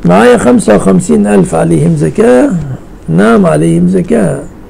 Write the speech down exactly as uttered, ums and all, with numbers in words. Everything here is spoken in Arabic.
معايا خمسة وخمسين ألف عليهم زكاة، نعم عليهم زكاة.